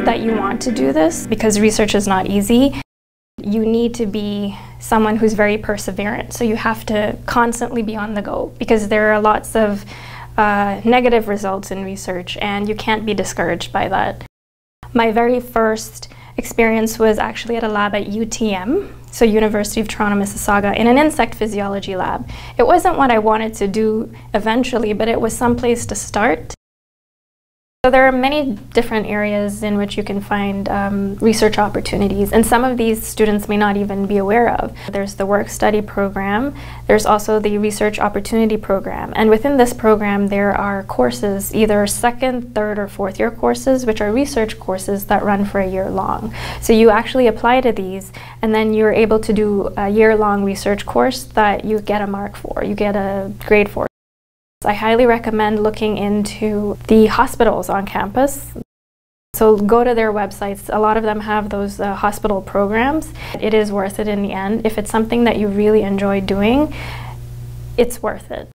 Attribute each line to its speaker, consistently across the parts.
Speaker 1: that you want to do this, because research is not easy, you need to be someone who's very perseverant. So you have to constantly be on the go, because there are lots of negative results in research, and you can't be discouraged by that. My very first experience was actually at a lab at UTM, so University of Toronto, Mississauga, in an insect physiology lab. It wasn't what I wanted to do eventually, but it was some place to start. So there are many different areas in which you can find research opportunities, and some of these students may not even be aware of. There's the work-study program, there's also the research opportunity program, and within this program there are courses, either second, third, or fourth year courses, which are research courses that run for a year long. So you actually apply to these, and then you're able to do a year-long research course that you get a mark for, you get a grade for. I highly recommend looking into the hospitals on campus. So go to their websites. A lot of them have those hospital programs. It is worth it in the end. If it's something that you really enjoy doing, it's worth it.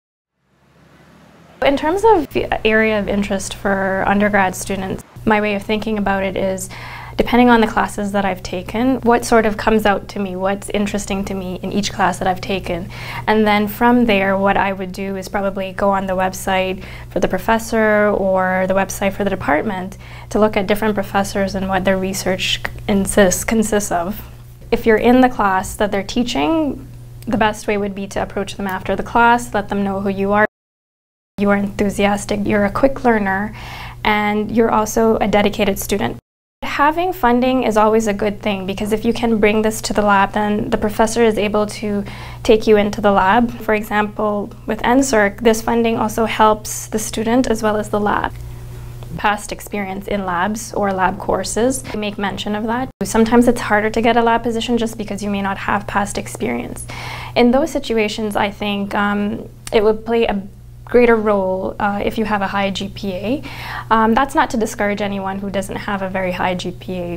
Speaker 1: In terms of the area of interest for undergrad students, my way of thinking about it is, depending on the classes that I've taken, what sort of comes out to me, what's interesting to me in each class that I've taken. And then from there, what I would do is probably go on the website for the professor or the website for the department to look at different professors and what their research consists of. If you're in the class that they're teaching, the best way would be to approach them after the class, let them know who you are. You are enthusiastic, you're a quick learner, and you're also a dedicated student. Having funding is always a good thing, because if you can bring this to the lab, then the professor is able to take you into the lab. For example, with NSERC, this funding also helps the student as well as the lab. Past experience in labs or lab courses, I make mention of that. Sometimes it's harder to get a lab position just because you may not have past experience. In those situations, I think it would play a greater role if you have a high GPA. That's not to discourage anyone who doesn't have a very high GPA.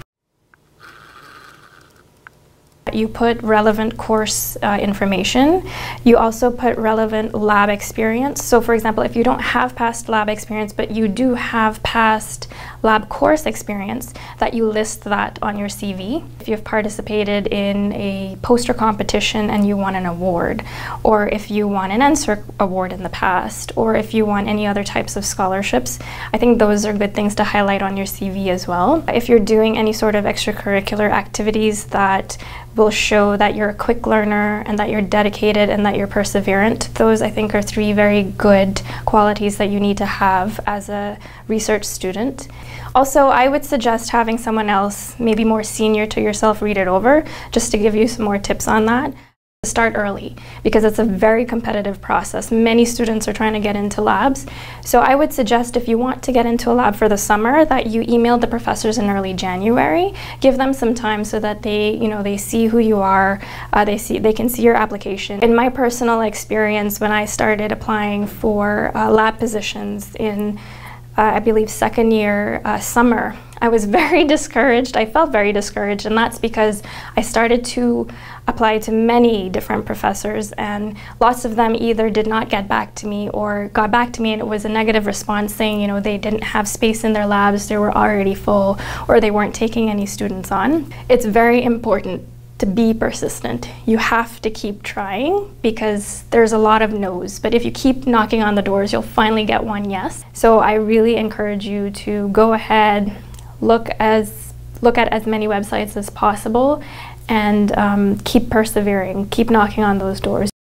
Speaker 1: You put relevant course information. You also put relevant lab experience. So for example, if you don't have past lab experience, but you do have past lab course experience, that you list that on your CV. If you've participated in a poster competition and you won an award, or if you won an NSERC award in the past, or if you won any other types of scholarships, I think those are good things to highlight on your CV as well. If you're doing any sort of extracurricular activities that will show that you're a quick learner and that you're dedicated and that you're perseverant, those I think are three very good qualities that you need to have as a research student. Also, I would suggest having someone else, maybe more senior to yourself, read it over, just to give you some more tips on that. Start early, because it's a very competitive process. Many students are trying to get into labs. So I would suggest, if you want to get into a lab for the summer, that you email the professors in early January. Give them some time so that they see who you are, they can see your application. In my personal experience, when I started applying for lab positions in I believe second year summer, I was very discouraged. I felt very discouraged, and that's because I started to apply to many different professors, and lots of them either did not get back to me or got back to me and it was a negative response saying, they didn't have space in their labs, they were already full, or they weren't taking any students on. It's very important to be persistent. You have to keep trying, because there's a lot of no's, but if you keep knocking on the doors, you'll finally get one yes. So I really encourage you to go ahead, look at as many websites as possible, and keep persevering, keep knocking on those doors.